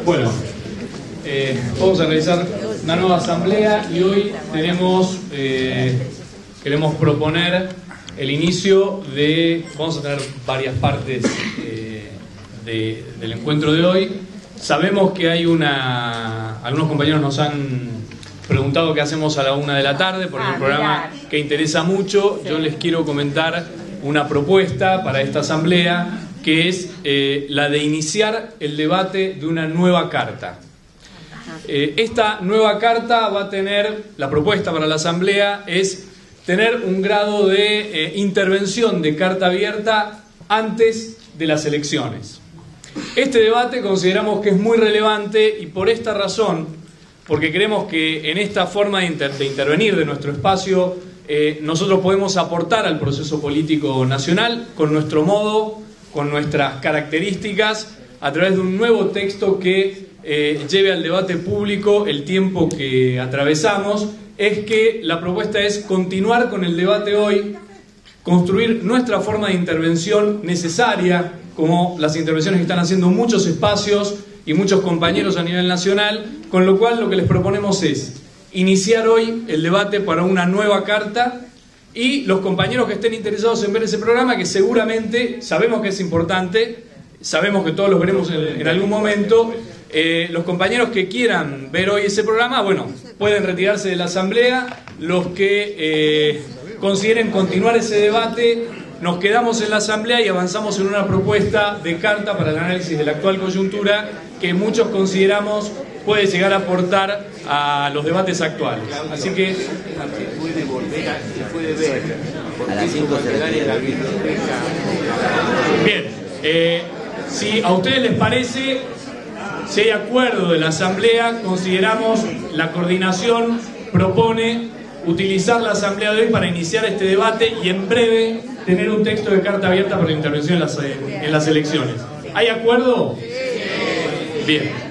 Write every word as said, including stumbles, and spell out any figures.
Bueno, eh, vamos a realizar una nueva asamblea y hoy tenemos, eh, queremos proponer el inicio de, vamos a tener varias partes eh, de, del encuentro de hoy. Sabemos que hay una, algunos compañeros nos han preguntado qué hacemos a la una de la tarde, porque es un programa que interesa mucho. Yo les quiero comentar una propuesta para esta asamblea, que es eh, la de iniciar el debate de una nueva carta. Eh, esta nueva carta va a tener, la propuesta para la asamblea es tener un grado de eh, intervención de carta abierta antes de las elecciones. Este debate consideramos que es muy relevante y por esta razón, porque creemos que en esta forma de, inter de intervenir de nuestro espacio, eh, nosotros podemos aportar al proceso político nacional con nuestro modo, con nuestras características, a través de un nuevo texto que eh, lleve al debate público el tiempo que atravesamos. Es que la propuesta es continuar con el debate hoy, construir nuestra forma de intervención necesaria, como las intervenciones que están haciendo muchos espacios y muchos compañeros a nivel nacional, con lo cual lo que les proponemos es iniciar hoy el debate para una nueva carta, y los compañeros que estén interesados en ver ese programa, que seguramente sabemos que es importante, sabemos que todos los veremos en, en algún momento, eh, los compañeros que quieran ver hoy ese programa, bueno, pueden retirarse de la asamblea. Los que eh, consideren continuar ese debate, nos quedamos en la asamblea y avanzamos en una propuesta de carta para el análisis de la actual coyuntura que muchos consideramos puede llegar a aportar a los debates actuales. Así que puede volver a, se puede ver a las cinco se retira la biblioteca. Bien, eh, si a ustedes les parece, si hay acuerdo de la asamblea, consideramos, la coordinación propone utilizar la asamblea de hoy para iniciar este debate y en breve tener un texto de carta abierta para la intervención en las, en las elecciones. ¿Hay acuerdo? Bien.